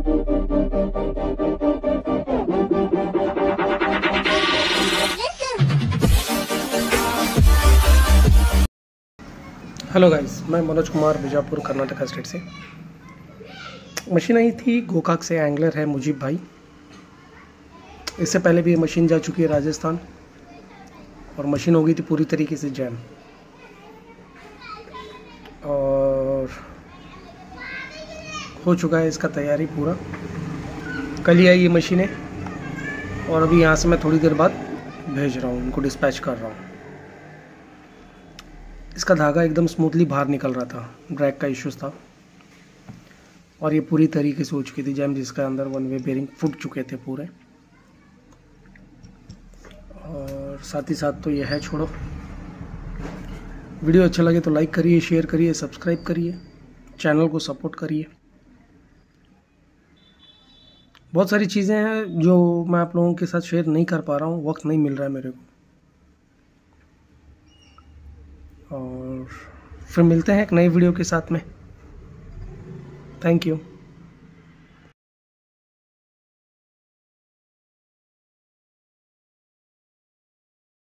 Hello guys, मैं Manoj Kumar Bijapur Karnataka state से। Machine आई थी गोकाक से, एंगलर है मुजीब भाई। इससे पहले भी ये मशीन जा चुकी है राजस्थान और मशीन हो गई थी पूरी तरीके से जैम। और हो चुका है इसका तैयारी पूरा। कल ही आई ये मशीनें और अभी यहाँ से मैं थोड़ी देर बाद भेज रहा हूँ, उनको डिस्पैच कर रहा हूँ। इसका धागा एकदम स्मूथली बाहर निकल रहा था, ड्रैग का इश्यूज था और ये पूरी तरीके से हो चुकी थी जैम, जिसका अंदर वन वे बेरिंग फूट चुके थे पूरे। और साथ ही साथ तो ये है, छोड़ो। वीडियो अच्छा लगे तो लाइक करिए, शेयर करिए, सब्सक्राइब करिए, चैनल को सपोर्ट करिए। बहुत सारी चीज़ें हैं जो मैं आप लोगों के साथ शेयर नहीं कर पा रहा हूँ, वक्त नहीं मिल रहा है मेरे को। और फिर मिलते हैं एक नई वीडियो के साथ में। Thank you.